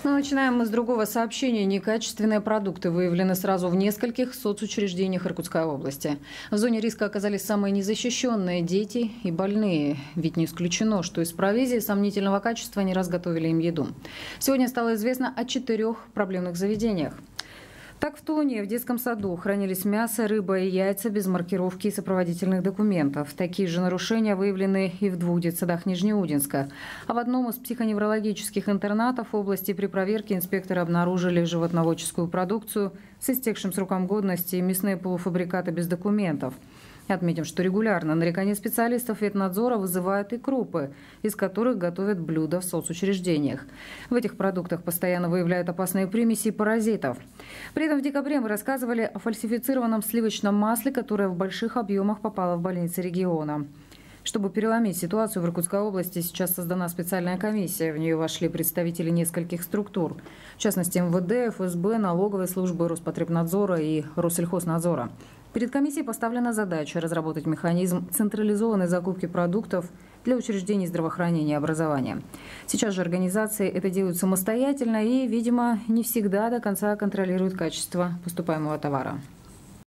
Но начинаем мы с другого сообщения. Некачественные продукты выявлены сразу в нескольких соцучреждениях Иркутской области. В зоне риска оказались самые незащищенные – дети и больные. Ведь не исключено, что из провизии сомнительного качества не раз готовили им еду. Сегодня стало известно о 4 проблемных заведениях. Так, в Тулуне в детском саду хранились мясо, рыба и яйца без маркировки и сопроводительных документов. Такие же нарушения выявлены и в 2 детсадах Нижнеудинска. А в одном из психоневрологических интернатов области при проверке инспекторы обнаружили животноводческую продукцию с истекшим сроком годности и мясные полуфабрикаты без документов. Отметим, что регулярно нарекания специалистов ветнадзора вызывают и крупы, из которых готовят блюда в соцучреждениях. В этих продуктах постоянно выявляют опасные примеси и паразитов. При этом в декабре мы рассказывали о фальсифицированном сливочном масле, которое в больших объемах попало в больницы региона. Чтобы переломить ситуацию в Иркутской области, сейчас создана специальная комиссия. В нее вошли представители нескольких структур, в частности МВД, ФСБ, налоговой службы, Роспотребнадзора и Россельхознадзора. Перед комиссией поставлена задача разработать механизм централизованной закупки продуктов для учреждений здравоохранения и образования. Сейчас же организации это делают самостоятельно и, видимо, не всегда до конца контролируют качество поступаемого товара.